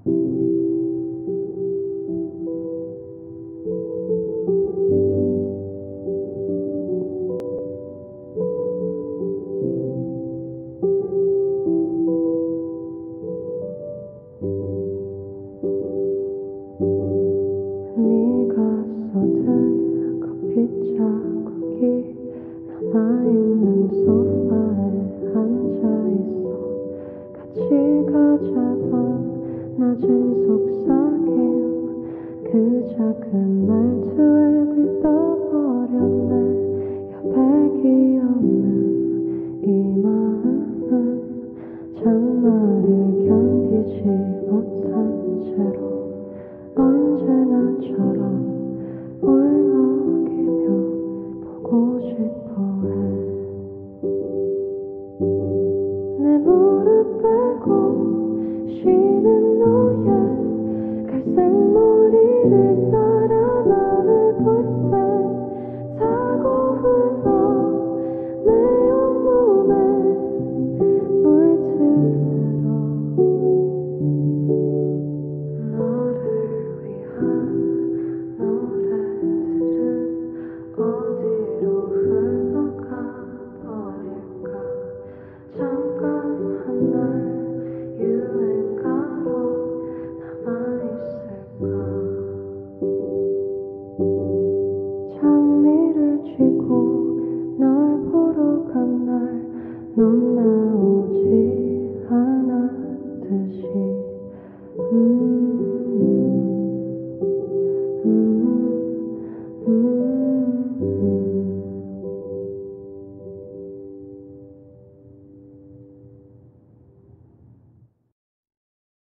네가 쏟은 커피 자국이 남아있는 소파에 앉아있어. 같이 가자던 낮은 속삭임, 그 작은 말투에 들떠버렸네. 여백이 없는 이 마음은 장마를 견디지 못한 채로 언제나처럼